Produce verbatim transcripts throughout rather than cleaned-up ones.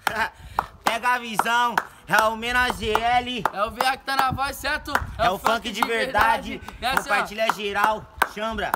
Pega a visão, é o Mena G L. É o V A que tá na voz, certo? É, é o funk de verdade. verdade. Compartilha geral, chambra.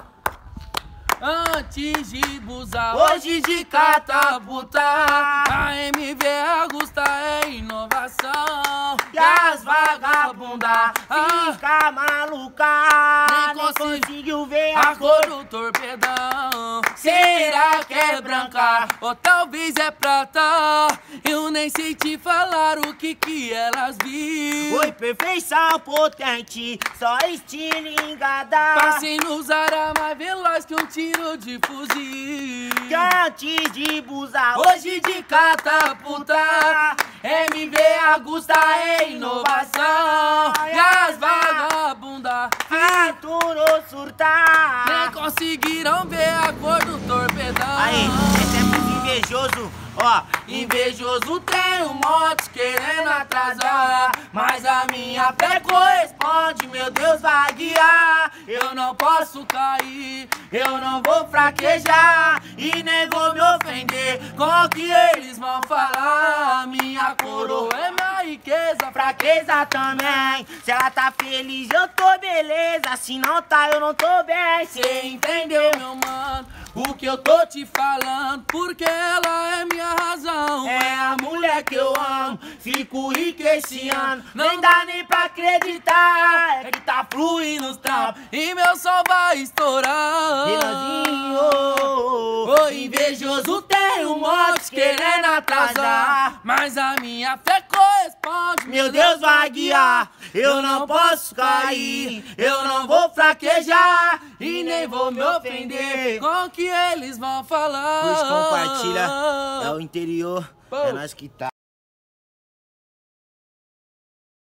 Antes de busar, hoje de catapulta, a M V Agusta é inovação. E as vagabunda ah, fica maluca, nem, nem conseguiu ver a, a cor do torpedão. Será que é branca? Ou talvez é prata? Eu nem sei te falar o que que elas viram. Foi perfeição potente, só estilingada. Passei nos aras mais veloz que um tiro de fuzil. Que antes de busar, hoje de catapulta, M V Agusta é inovação. E as vagabunda aturou surtar, nem conseguiram ver a cor do torpedão. Aí, esse é muito invejoso, ó. Invejoso tem um monte querendo atrasar, mas a minha fé corresponde, meu Deus vai guiar. Eu não posso cair, eu não vou fraquejar e nem vou me ofender com o que eles vão falar. Minha coroa é minha riqueza, fraqueza também. Se ela tá feliz, eu tô beleza. Se não tá, eu não tô bem. Cê entendeu, meu mano, o que eu tô te falando? Porque ela é minha razão, é a mulher que eu amo. Fico rico esse ano, nem dá nem pra acreditar. É que tá fluindo os trampos e meu sol vai estourar. Renanzinho, o invejoso tem um monte querendo atrasar, mas a minha fé corresponde, meu Deus vai guiar. Eu não posso cair, eu não vou fraquejar e nem vou me ofender com o que eles vão falar. Curte, compartilha, é o interior, é nós que tá.